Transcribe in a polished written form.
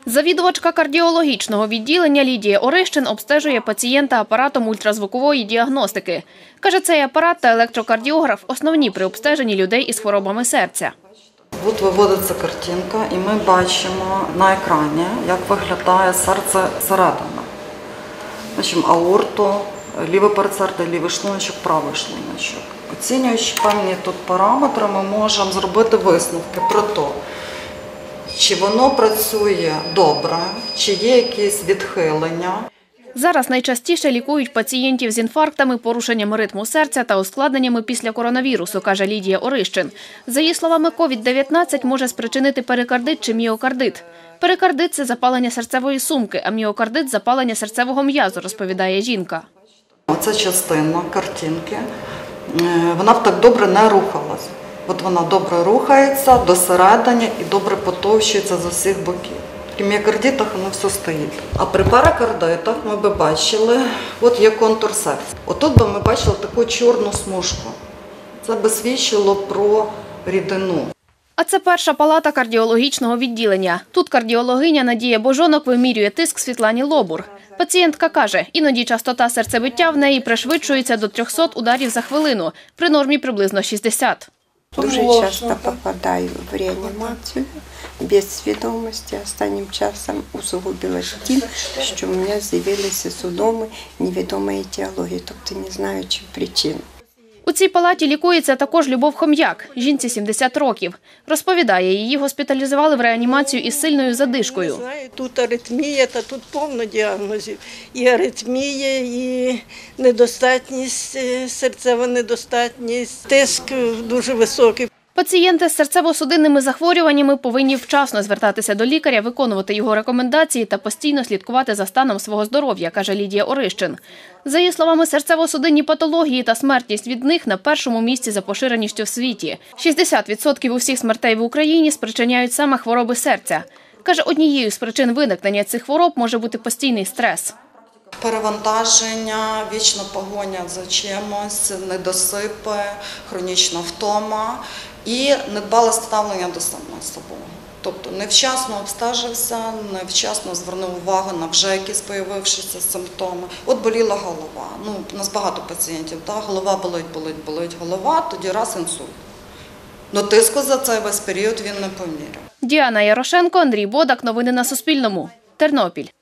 Завідувачка кардіологічного відділення Лідія Орищин обстежує пацієнта апаратом ультразвукової діагностики. Каже, цей апарат та електрокардіограф – основні при обстеженні людей із хворобами серця. Тут виводиться картинка, і ми бачимо на екрані, як виглядає серце зсередини. Бачимо аорту, лівий передсердя, лівий шлуночок, правий шлуночок. Оцінюючи певні тут параметри, ми можемо зробити висновки про те, чи воно працює добре, чи є якісь відхилення. Зараз найчастіше лікують пацієнтів з інфарктами, порушеннями ритму серця та ускладненнями після коронавірусу, каже Лідія Орищин. За її словами, COVID-19 може спричинити перикардит чи міокардит. Перикардит – це запалення серцевої сумки, а міокардит – запалення серцевого м'язу, розповідає жінка. Оця частина картинки, вона б так добре не рухалась. От вона добре рухається до середини і добре потовщується з усіх боків. При міокардитах воно все стоїть. А при перикардитах ми б бачили, от є контур серця. Отут би ми бачили таку чорну смужку. Це би свідчило про рідину. А це перша палата кардіологічного відділення. Тут кардіологиня Надія Божонок вимірює тиск Світлані Лобур. Пацієнтка каже, іноді частота серцебиття в неї пришвидшується до 300 ударів за хвилину, при нормі приблизно 60. Дуже часто попадаю в реанімацію без свідомості. Останнім часом усугубилось тим, що у мене з'явилися судоми невідомої етіології, тобто не знаючи причин. У цій палаті лікується також Любов Хом'як, жінці 70 років. Розповідає, її госпіталізували в реанімацію із сильною задишкою. Тут аритмія, та тут повно діагнозів. І аритмія, і недостатність, серцева недостатність, тиск дуже високий. Пацієнти з серцево-судинними захворюваннями повинні вчасно звертатися до лікаря, виконувати його рекомендації та постійно слідкувати за станом свого здоров'я, каже Лідія Орищин. За її словами, серцево-судинні патології та смертність від них на першому місці за поширеністю в світі. 60% усіх смертей в Україні спричиняють саме хвороби серця. Каже, однією з причин виникнення цих хвороб може бути постійний стрес. Перевантаження, вічна погоня за чимось, недосипи, хронічна втома і недбале ставлення до самого собою. Тобто невчасно обстежився, невчасно звернув увагу на вже якісь з'явившися симптоми. От боліла голова. У нас багато пацієнтів, голова болить голова, тоді раз інсульт. Но тиску за цей весь період він не поміряв. Діана Ярошенко, Андрій Бодак. Новини на Суспільному. Тернопіль.